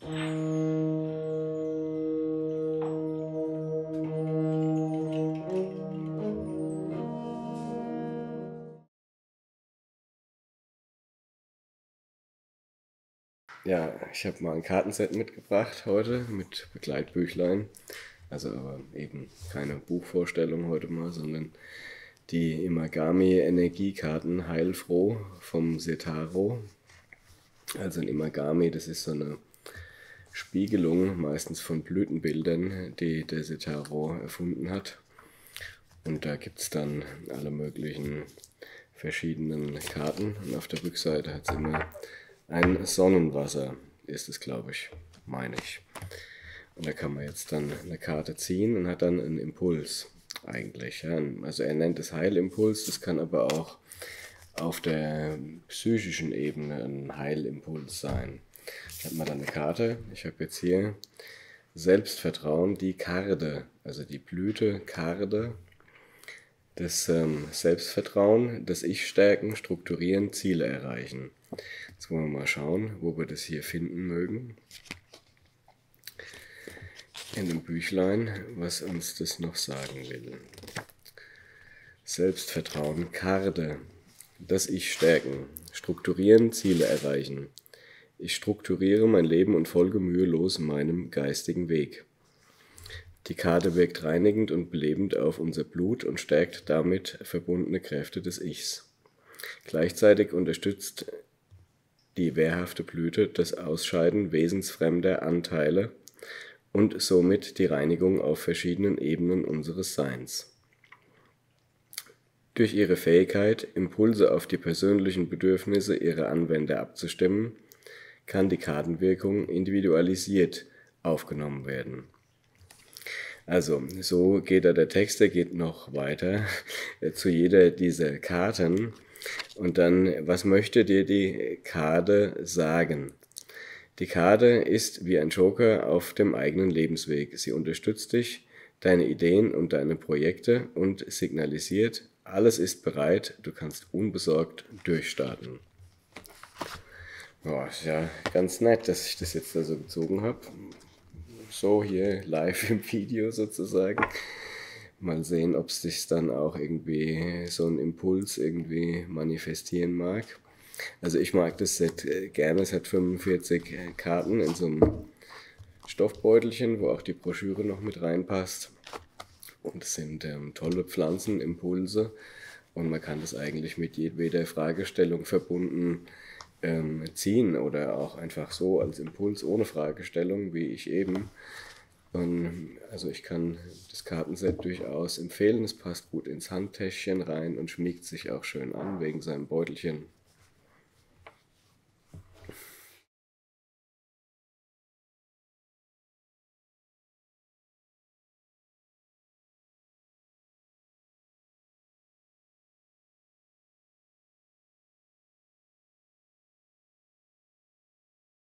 Ja, ich habe mal ein Kartenset mitgebracht heute mit Begleitbüchlein. Also aber eben keine Buchvorstellung heute mal, sondern die Imagami Energiekarten Heilfroh vom Setaro. Also ein Imagami, das ist so eine Spiegelung, meistens von Blütenbildern, die der Setaro erfunden hat. Und da gibt es dann alle möglichen verschiedenen Karten. Und auf der Rückseite hat es immer ein Sonnenwasser, ist es, glaube ich, meine ich. Und da kann man jetzt dann eine Karte ziehen und hat dann einen Impuls eigentlich. Ja. Also er nennt es Heilimpuls, das kann aber auch auf der psychischen Ebene ein Heilimpuls sein. Da hat man dann eine Karte. Ich habe jetzt hier Selbstvertrauen, die Karde, also die Blüte Karde, das Selbstvertrauen, das Ich stärken, strukturieren, Ziele erreichen. Jetzt wollen wir mal schauen, wo wir das hier finden mögen. In dem Büchlein, was uns das noch sagen will. Selbstvertrauen, Karde, das Ich stärken, strukturieren, Ziele erreichen. Ich strukturiere mein Leben und folge mühelos meinem geistigen Weg. Die Karte wirkt reinigend und belebend auf unser Blut und stärkt damit verbundene Kräfte des Ichs. Gleichzeitig unterstützt die wehrhafte Blüte das Ausscheiden wesensfremder Anteile und somit die Reinigung auf verschiedenen Ebenen unseres Seins. Durch ihre Fähigkeit, Impulse auf die persönlichen Bedürfnisse ihrer Anwender abzustimmen, kann die Kartenwirkung individualisiert aufgenommen werden. Also, so geht der Text, der geht noch weiter zu jeder dieser Karten. Und dann, was möchte dir die Karte sagen? Die Karte ist wie ein Joker auf dem eigenen Lebensweg. Sie unterstützt dich, deine Ideen und deine Projekte und signalisiert, alles ist bereit, du kannst unbesorgt durchstarten. Boah, ist ja ganz nett, dass ich das jetzt da so gezogen habe. So hier live im Video sozusagen. Mal sehen, ob es sich dann auch irgendwie so ein Impuls irgendwie manifestieren mag. Also ich mag das Set gerne. Es hat 45 Karten in so einem Stoffbeutelchen, wo auch die Broschüre noch mit reinpasst. Und es sind tolle Pflanzenimpulse. Und man kann das eigentlich mit jedweder Fragestellung verbunden ziehen oder auch einfach so als Impuls ohne Fragestellung, wie ich eben. Und also ich kann das Kartenset durchaus empfehlen. Es passt gut ins Handtäschchen rein und schmiegt sich auch schön an wegen seinem Beutelchen.